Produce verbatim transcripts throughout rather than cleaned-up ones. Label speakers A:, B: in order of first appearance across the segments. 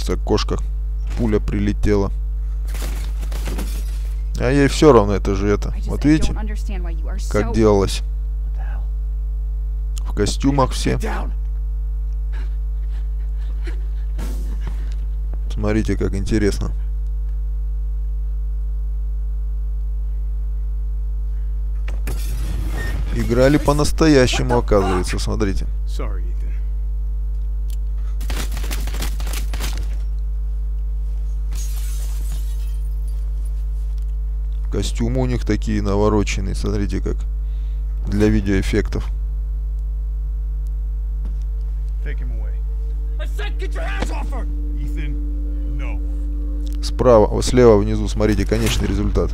A: с окошка пуля прилетела. А ей все равно, это же это. Вот видите, как делалось. В костюмах все. Смотрите, как интересно. Играли по-настоящему, оказывается, смотрите. Костюмы у них такие навороченные, смотрите, как для видеоэффектов. Справа, слева внизу, смотрите, конечный результат.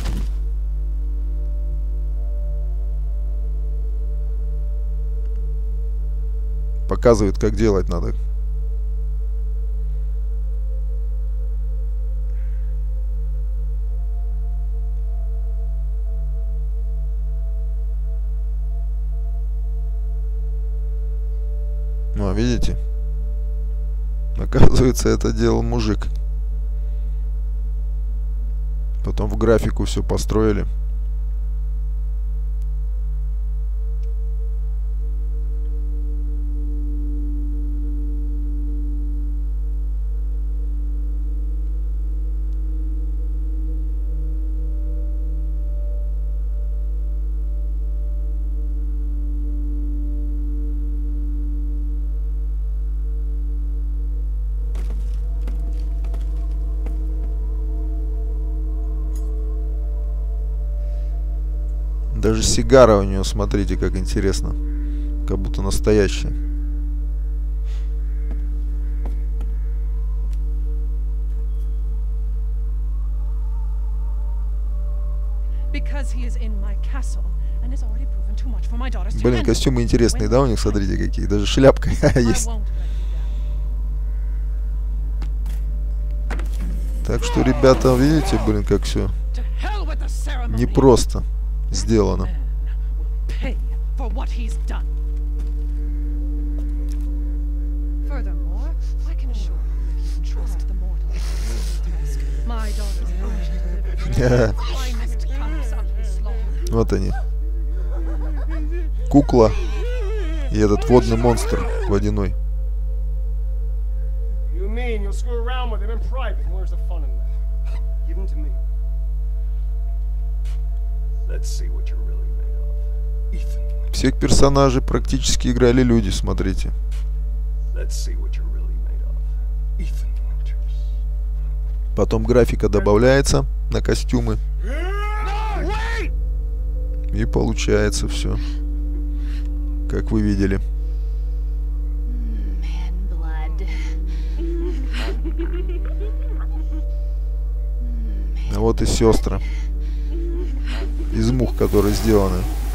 A: Показывает, как делать надо. Ну, а видите? Оказывается, это делал мужик. Потом в графику все построили. Даже сигара у нее, смотрите, как интересно. Как будто настоящая. Блин, костюмы интересные, да, у них, смотрите, какие. Даже шляпка есть. Так что, ребята, видите, блин, как все непросто сделано. Вот они. Кукла и этот водный монстр водяной. Всех персонажей практически играли люди, смотрите. Потом графика добавляется на костюмы. И получается все, как вы видели. А вот и сестры из мух, которые сделаны.